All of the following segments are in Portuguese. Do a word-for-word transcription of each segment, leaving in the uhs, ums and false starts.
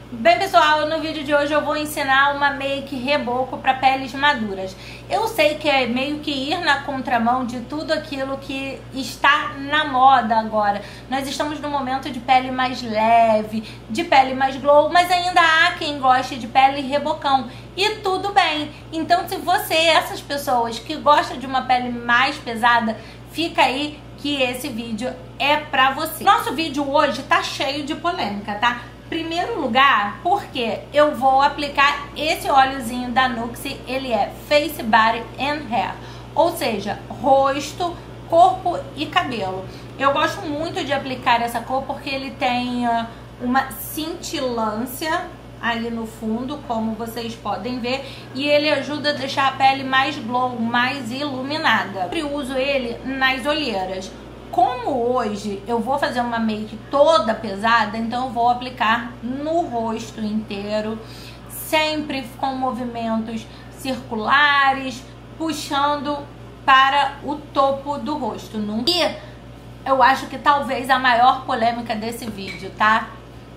Bem, pessoal, no vídeo de hoje eu vou ensinar uma make reboco para peles maduras. Eu sei que é meio que ir na contramão de tudo aquilo que está na moda agora. Nós estamos num momento de pele mais leve, de pele mais glow, mas ainda há quem goste de pele rebocão. E tudo bem. Então, se você é essas pessoas que gostam de uma pele mais pesada, fica aí que esse vídeo é pra você. Nosso vídeo hoje tá cheio de polêmica, tá? Primeiro lugar, porque eu vou aplicar esse óleozinho da Nuxe, ele é Face, Body and Hair, ou seja, rosto, corpo e cabelo. Eu gosto muito de aplicar essa cor porque ele tem uh, uma cintilância ali no fundo, como vocês podem ver, e ele ajuda a deixar a pele mais glow, mais iluminada. Eu uso ele nas olheiras. Como hoje eu vou fazer uma make toda pesada, então eu vou aplicar no rosto inteiro, sempre com movimentos circulares, puxando para o topo do rosto. E eu acho que talvez a maior polêmica desse vídeo, tá?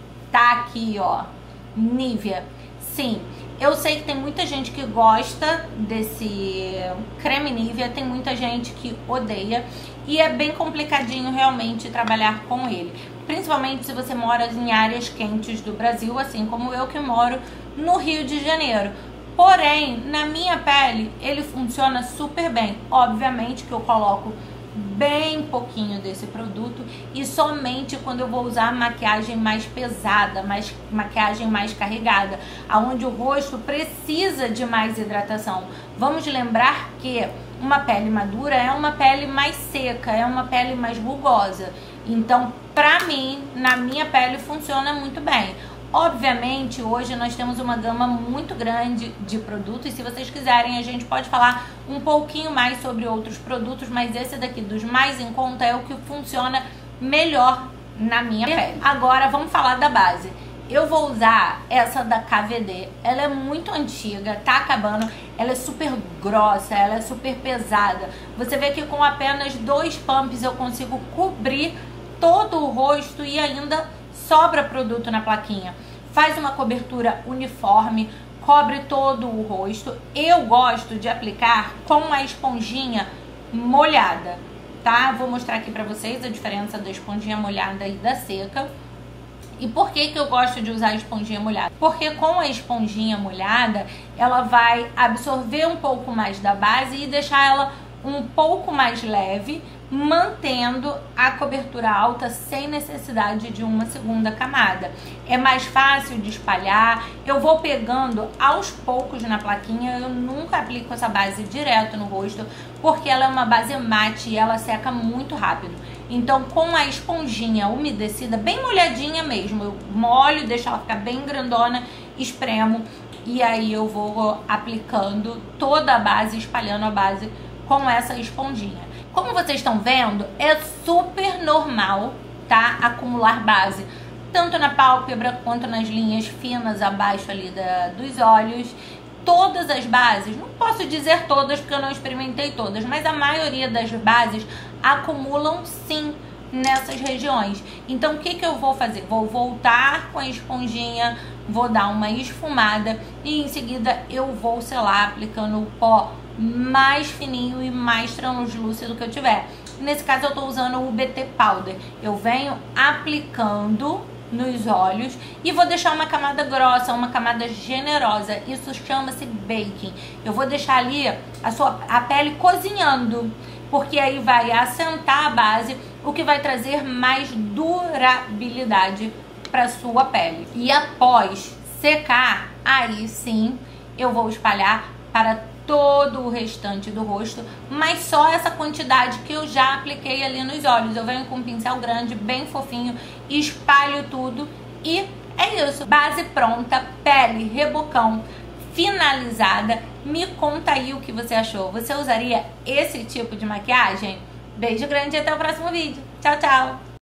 Tá aqui, ó, Nivea. Sim, eu sei que tem muita gente que gosta desse creme Nivea, tem muita gente que odeia. E é bem complicadinho realmente trabalhar com ele. Principalmente se você mora em áreas quentes do Brasil, assim como eu que moro no Rio de Janeiro. Porém, na minha pele, ele funciona super bem. Obviamente que eu coloco bem pouquinho desse produto e somente quando eu vou usar maquiagem mais pesada, mais maquiagem mais carregada, aonde o rosto precisa de mais hidratação. Vamos lembrar que uma pele madura é uma pele mais seca, é uma pele mais rugosa. Então, pra mim, na minha pele funciona muito bem. Obviamente, hoje nós temos uma gama muito grande de produtos e se vocês quiserem a gente pode falar um pouquinho mais sobre outros produtos, mas esse daqui dos mais em conta é o que funciona melhor na minha pele. Agora vamos falar da base. Eu vou usar essa da K V D, ela é muito antiga, tá acabando, ela é super grossa, ela é super pesada. Você vê que com apenas dois pumps eu consigo cobrir todo o rosto e ainda sobra produto na plaquinha. Faz uma cobertura uniforme, cobre todo o rosto. Eu gosto de aplicar com a esponjinha molhada, tá? Vou mostrar aqui pra vocês a diferença da esponjinha molhada e da seca. E por que que eu gosto de usar a esponjinha molhada? Porque com a esponjinha molhada, ela vai absorver um pouco mais da base e deixar ela um pouco mais leve, mantendo a cobertura alta sem necessidade de uma segunda camada. É mais fácil de espalhar, eu vou pegando aos poucos na plaquinha, eu nunca aplico essa base direto no rosto, porque ela é uma base mate e ela seca muito rápido. Então, com a esponjinha umedecida, bem molhadinha mesmo, eu molho, deixo ela ficar bem grandona, espremo, e aí eu vou aplicando toda a base, espalhando a base com essa esponjinha. Como vocês estão vendo, é super normal, tá? Acumular base, tanto na pálpebra quanto nas linhas finas abaixo ali da, dos olhos. Todas as bases, não posso dizer todas porque eu não experimentei todas, mas a maioria das bases acumulam sim nessas regiões. Então o que que eu vou fazer? Vou voltar com a esponjinha, vou dar uma esfumada e em seguida eu vou selar aplicando o pó mais fininho e mais translúcido que eu tiver. Nesse caso eu tô usando o B T Powder. Eu venho aplicando nos olhos e vou deixar uma camada grossa, uma camada generosa. Isso chama-se baking. Eu vou deixar ali a sua a pele cozinhando, porque aí vai assentar a base, o que vai trazer mais durabilidade para sua pele. E após secar, aí sim eu vou espalhar para todo o restante do rosto, mas só essa quantidade que eu já apliquei ali nos olhos. Eu venho com um pincel grande, bem fofinho, espalho tudo e é isso. Base pronta, pele rebocão finalizada. Me conta aí o que você achou. Você usaria esse tipo de maquiagem? Beijo grande e até o próximo vídeo. Tchau, tchau!